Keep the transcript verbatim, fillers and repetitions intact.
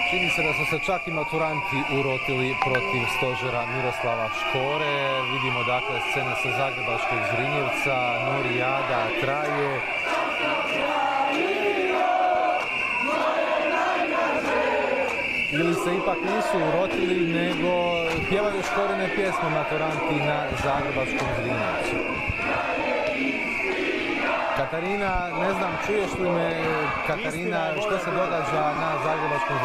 Čini se da su se čak i maturanti urotili protiv stožera Miroslava Škore. Vidimo dakle scene sa zagrebačkog Zrinjevca, Norijada traje. Ili se ipak nisu urotili, nego pjevaju Škorine pjesme maturanti na zagrebačkom Zrinjevcu. Katarina, ne znam, čuješ li me, Katarina, što se događa na zagrebačkom Zrinjevcu?